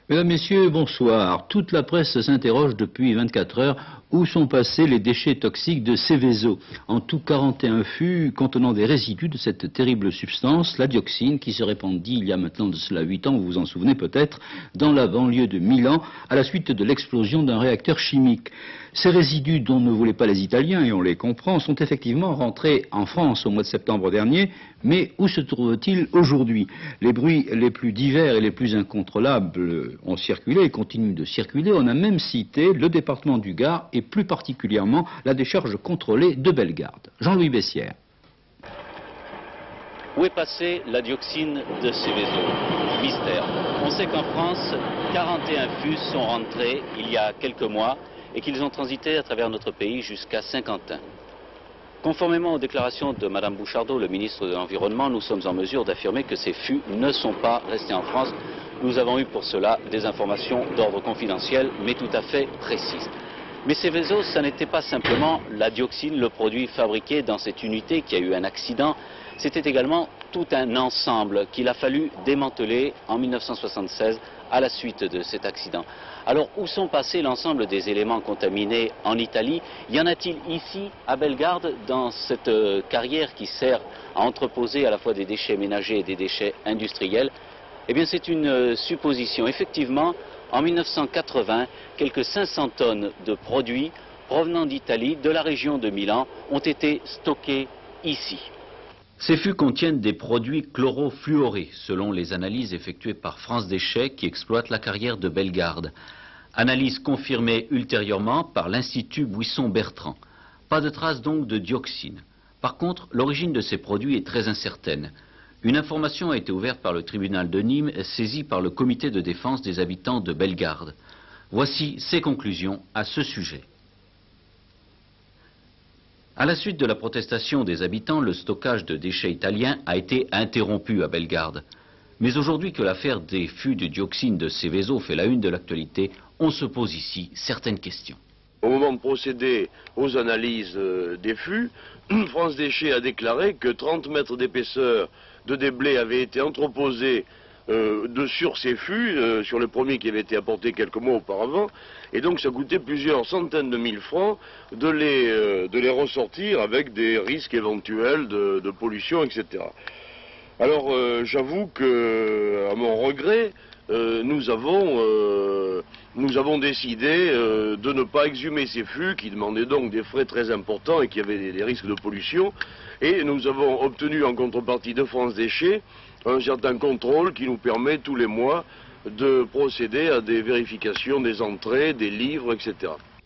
Mesdames, Messieurs, bonsoir. Toute la presse s'interroge depuis 24 heures où sont passés les déchets toxiques de Seveso. En tout, 41 fûts contenant des résidus de cette terrible substance, la dioxine, qui se répandit il y a maintenant de cela 8 ans, vous vous en souvenez peut-être, dans la banlieue de Milan, à la suite de l'explosion d'un réacteur chimique. Ces résidus dont ne voulaient pas les Italiens, et on les comprend, sont effectivement rentrés en France au mois de septembre dernier, mais où se trouvent-ils aujourd'hui? Les bruits les plus divers et les plus incontrôlables ont circulé et continuent de circuler. On a même cité le département du Gard et plus particulièrement la décharge contrôlée de Bellegarde. Jean-Louis Bessières. Où est passée la dioxine de Seveso? Mystère. On sait qu'en France, 41 fûts sont rentrés il y a quelques mois et qu'ils ont transité à travers notre pays jusqu'à Saint-Quentin. Conformément aux déclarations de Mme Bouchardot, le ministre de l'Environnement, nous sommes en mesure d'affirmer que ces fûts ne sont pas restés en France. Nous avons eu pour cela des informations d'ordre confidentiel, mais tout à fait précises. Mais Seveso, ça n'était pas simplement la dioxine, le produit fabriqué dans cette unité qui a eu un accident. C'était également tout un ensemble qu'il a fallu démanteler en 1976 à la suite de cet accident. Alors, où sont passés l'ensemble des éléments contaminés en Italie? Y en a-t-il ici, à Bellegarde, dans cette carrière qui sert à entreposer à la fois des déchets ménagers et des déchets industriels? Eh bien, c'est une supposition. Effectivement, en 1980, quelques 500 tonnes de produits provenant d'Italie, de la région de Milan, ont été stockés ici. Ces fûts contiennent des produits chlorofluorés, selon les analyses effectuées par France Déchets qui exploite la carrière de Bellegarde. Analyse confirmée ultérieurement par l'Institut Buisson-Bertrand. Pas de traces donc de dioxine. Par contre, l'origine de ces produits est très incertaine. Une information a été ouverte par le tribunal de Nîmes, saisie par le comité de défense des habitants de Bellegarde. Voici ses conclusions à ce sujet. À la suite de la protestation des habitants, le stockage de déchets italiens a été interrompu à Bellegarde. Mais aujourd'hui que l'affaire des fûts de dioxine de Seveso fait la une de l'actualité, on se pose ici certaines questions. Au moment de procéder aux analyses des fûts, France Déchets a déclaré que 30 mètres d'épaisseur de déblais avaient été entreposés sur ces fûts, sur le premier qui avait été apporté quelques mois auparavant, et donc ça coûtait plusieurs centaines de mille francs de les ressortir avec des risques éventuels de pollution, etc. Alors j'avoue que, à mon regret, nous avons décidé de ne pas exhumer ces fûts qui demandaient donc des frais très importants et qui avaient des risques de pollution, et nous avons obtenu en contrepartie de France Déchets un certain contrôle qui nous permet tous les mois de procéder à des vérifications des entrées, des livres, etc.